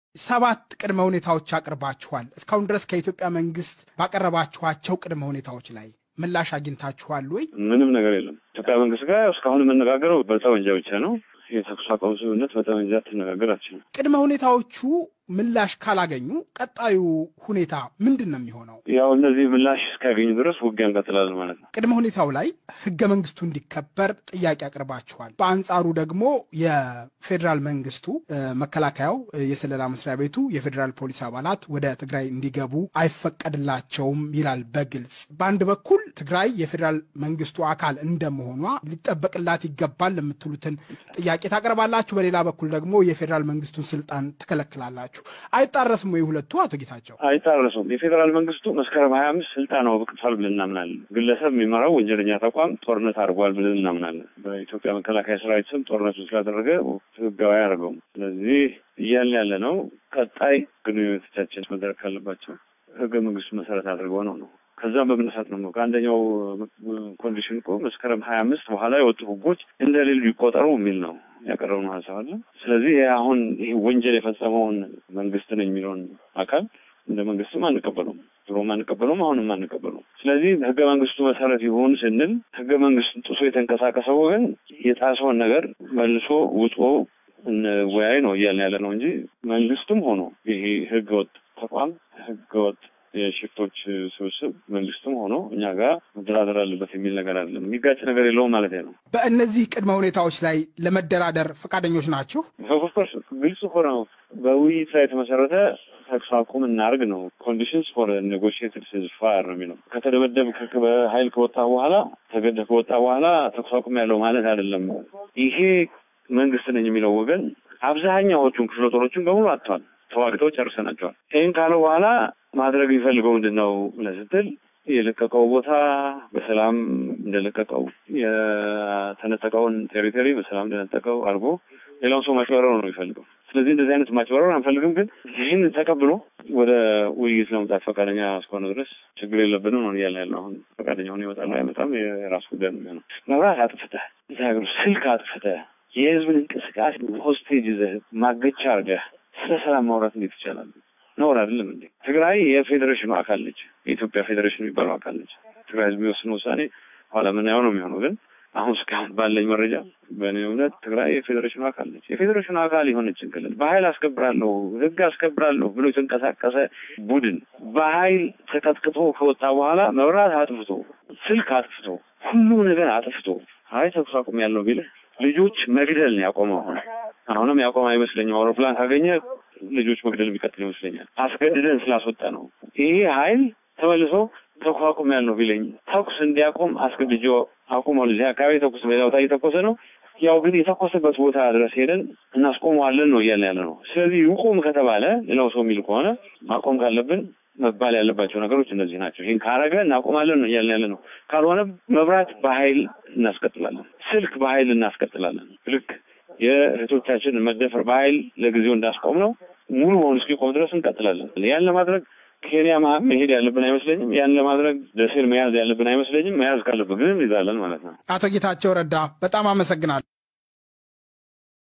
ሰባት ቅድመ ሁኔታዎች አቅርባችኋል እስካሁን ድረስ ከኢትዮጵያ መንግስት ባቀረባችኋቸው ቅድመ ሁኔታዎች ላይ ምላሽ አግኝታችኋል ወይ? ምንም ነገር የለም። ኢትዮጵያ መንግስት ጋር እስካሁን የምንነጋገረው በጠመንጃ ብቻ ነው። የተኩስ አቁም ስምምነት በጠመንጃ ተነጋገራችን። ቅድመ ሁኔታዎቹ ምላሽ ካላገኙ ቀጣዩ ሁኔታ ምንድነው የሚሆነው? ያው እነዚህ ምላሽ እስካገኙ ድረስ ውጊያ እንቀጥላለን ማለት ነው። ቅድመ ሁኔታው ላይ ህገ መንግስቱ እንዲከበር ጥያቄ አቅርባችኋል። በአንጻሩ ደግሞ የፌደራል መንግስቱ መከላከያው፣ የሰለላ መስሪያ ቤቱ፣ የፌደራል ፖሊስ አባላት ወደ ትግራይ እንዲገቡ አይፈቀድላቸውም ይላል በግልጽ። በአንድ በኩል ትግራይ የፌደራል መንግስቱ አካል እንደመሆኗ ሊጠበቅላት ይገባል ለምትሉትን ጥያቄ ታቀርባላችሁ፣ በሌላ በኩል ደግሞ የፌደራል መንግስቱን ስልጣን ተከለክላላችሁ። አይጣረስም ወይ ሁለቱ? አቶ ጌታቸው አይጣረስም። የፌደራል መንግስቱ መስከረም 25 ስልጣናው በቅቷል ብለን እናምናለን። ግለሰብ የሚመራው ወንጀለኛ ተቋም ጦርነት አድርጓል ብለን እናምናለን። በኢትዮጵያ መከላከያ ሰራዊት ስም ጦርነቱ ስላደረገ ህጋዊ አያደርገውም። ስለዚህ እያልን ያለ ነው ቀጣይ ግንኙነቶቻችን መደረግ ካለባቸው ህገ መንግስቱ መሰረት አድርገው ነው። ከዛም በመነሳት ነው ከአንደኛው ኮንዲሽን እኮ መስከረም 25 በኋላ የወጡ ህጎች እንደሌሉ ይቆጠሩ የሚል ነው ያቀረበው ሐሳብ አለ። ስለዚህ አሁን ይሄ ወንጀል የፈጸመውን መንግስት ነው የሚለውን አካል እንደ መንግስትም አንቀበለውም፣ ድሮም አንቀበለውም፣ አሁንም አንቀበለውም። ስለዚህ ህገ መንግስቱ መሰረት ይሁን ስንል ህገ መንግስቱን ጥሶ የተንቀሳቀሰው ወገን የጣሰውን ነገር መልሶ ውጦ ወያይ ነው እያልን ያለ ነው እንጂ መንግስትም ሆኖ ይሄ ህገወጥ ተቋም ህገወጥ የሽፍቶች ስብስብ መንግስትም ሆኖ እኛ ጋር መደራደር አለበት የሚል ነገር አይደለም። የሚጋጭ ነገር የለውም ማለት ነው። በእነዚህ ቅድመ ሁኔታዎች ላይ ለመደራደር ፈቃደኞች ናችሁ? ኦፍኮርስ ግልጽ ሆኖ በውይይት ላይ የተመሰረተ ተኩስ አቁም እናርግ ነው። ኮንዲሽንስ ፎር ኔጎሺዬትድ ሲዝፋየር ነው የሚለው። ከተደበደብ በኃይል ከወጣ በኋላ ተገደህ ከወጣ በኋላ ተኩስ አቁም ያለው ማለት አይደለም። ይሄ መንግስት ነኝ የሚለው ወገን አብዛኛዎቹን ክፍለ ጦሮችን በሙሉ አጥቷል፣ ተዋግተው ጨርሰናቸዋል። ይህን ካለ በኋላ ማድረግ የሚፈልገው ምንድነው ለስትል የለቀቀው ቦታ በሰላም እንደለቀቀው የተነጠቀውን ቴሪቶሪ በሰላም እንደነጠቀው አድርጎ ሌላውን ሰው ማጭበረር ነው የሚፈልገው። ስለዚህ እንደዚህ አይነት ማጭበረር አንፈልግም። ግን ይህን ተቀብሎ ወደ ውይይት ለመምጣት ፈቃደኛ እስከሆነ ድረስ ችግር የለብንም ነው እያልን ያለው። አሁን ፈቃደኛ ሆኖ ይወጣል አይመጣም የራሱ ጉዳይ ነው። መብራት አጥፍተህ ዛሬ ስልክ አጥፍተህ የህዝብን እንቅስቃሴ ሆስቴጅ ይዘህ ማገቻ አድርገህ ስለ ሰላም ማውራት እንዴት ይቻላል? ነው አይደለም እንዴ? ትግራይ የፌዴሬሽኑ አካል ነች። የኢትዮጵያ ፌዴሬሽን የሚባለው አካል ነች። ትግራይ ህዝብ የሚወስነው ውሳኔ ኋላ ምን ነው የሚሆነው? ግን አሁን እስካሁን ባለኝ መረጃ በእኔ እምነት ትግራይ የፌዴሬሽኑ አካል ነች። የፌዴሬሽኑ አካል የሆነች እንግዲህ በኃይል አስከብራለሁ ህግ አስከብራለሁ ብሎ የተንቀሳቀሰ ቡድን በኃይል ተቀጥቅጦ ከወጣ በኋላ መብራት አጥፍቶ ስልክ አጥፍቶ ሁሉ ነገር አጥፍቶ ተኩስ አቁም ያለው ቢል ልጆች መግደል ነው ያቆመው። አሁንም ያቆመ አይመስለኝም። አውሮፕላን ካገኘ ልጆች መግደል ቢቀጥል ይመስለኛል። አስገድደን ስላስወጣ ነው። ይሄ ኃይል ተመልሶ ተኩስ አቁም ያለው ቢለኝ ተኩስ እንዲያቆም አስገድጆ አቁመው ልጅ አካባቢ ተኩስ በሌላው ታይተኮሰ ነው። ያው ግን የተኮሰበት ቦታ ድረስ ሄደን እናስቆመዋለን ነው እያልን ያለ ነው። ስለዚህ ይቆም ከተባለ ሌላው ሰው የሚል ከሆነ ማቆም ካለብን መባል ያለባቸው ነገሮች እነዚህ ናቸው። ይሄን ካረገ እናቆማለን ነው እያልን ያለ ነው። ካልሆነ መብራት በኃይል እናስቀጥላለን፣ ስልክ በኃይል እናስቀጥላለን። ልክ የእህቶቻችን መደፈር በኃይል ለጊዜው እንዳስቆም ነው ሙሉ ሆኖ እስኪቆም ድረስ እንቀጥላለን። ያን ለማድረግ ኬንያ መሄድ ያለብን አይመስለኝም። ያን ለማድረግ ደሴን መያዝ ያለብን አይመስለኝም። መያዝ ካለብን ግን እንይዛለን ማለት ነው። አቶ ጌታቸው ረዳ በጣም አመሰግናለሁ።